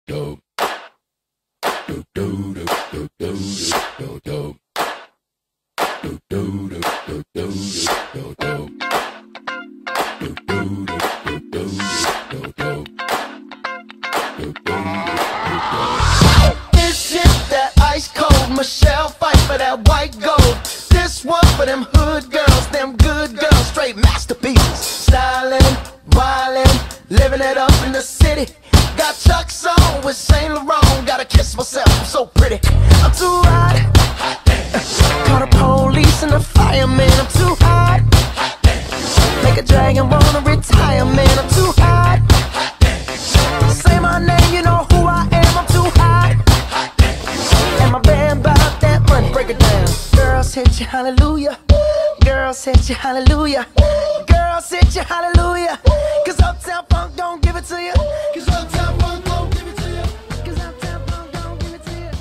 do do do do do do do do do do do do do do do do. This shit that ice cold Michelle fight for that white gold. This one for them hood girls, them good girls, straight masterpieces. Stylin', wildin', living it up in the city. Got Chuck's on with Saint Laurent. Gotta kiss myself, I'm so pretty. I'm too hot. Call the police and the fireman. I'm too hot. Make a dragon wanna retire, man. I'm too hot. Say my name, you know who I am. I'm too hot. And my band about that money. Break it down. Girls hit you, hallelujah. Girls hit you, hallelujah. Girls hit you, hallelujah. Cause Uptown Funk don't give it to you. Cause Uptown Funk don't give it to you. Cause Uptown Funk don't give it to you.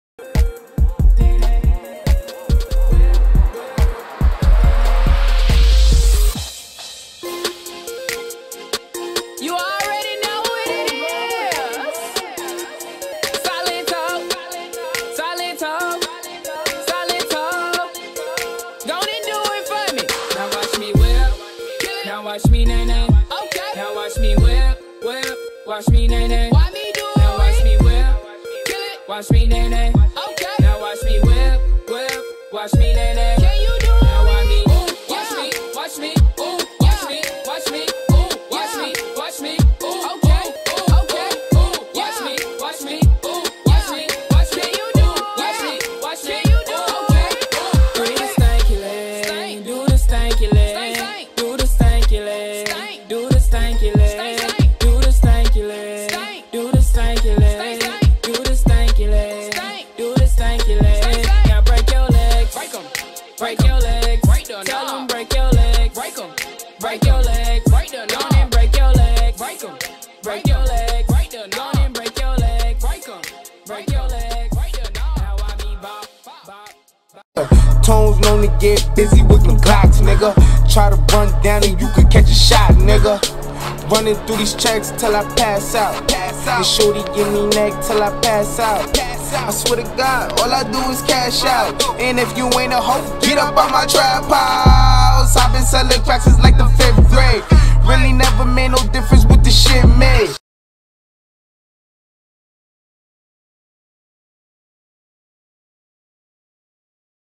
You already know what it is. Solid talk, solid talk, solid talk. Go and do it for me. Now watch me whip. Now watch me nay nay. Okay. Now watch me whip, whip. Watch me nay nay. Why me do it? Now watch me whip. Watch me nay nay. Okay. Now watch me whip, whip. Watch me nay nay. Can you do it? Now watch me. Watch me. Watch me. Ooh. Watch me. Watch me. Ooh. Watch me. Watch me. Ooh. Okay. Ooh. Okay. Ooh. Watch me. Watch me. Ooh. Watch me. Watch me. You do it. Watch me. Watch me. You do it. Okay. Do the stanky leg. Do the stanky leg. Do the stanky leg. Do the stanky leg. Do the stanky leg. Do the stanky leg. Do the stanky leg. Do the stanky leg. Now break your legs. Break 'em. Break your legs. Tell 'em break your legs. Break 'em. Break your legs. Go on and break your legs. Break 'em. Break your legs. Go on and break your legs. Break 'em. Break your legs. Now I be bop, bop. Tones known to get busy with them Glocks, nigga. Try to run down and you could catch a shot, nigga. Running through these checks till I pass out. And shorty give me neck till I pass out. I swear to God, all I do is cash out. And if you ain't a hoe, get up on my trap house. I've been selling cracks since like the 5th grade. Really never made no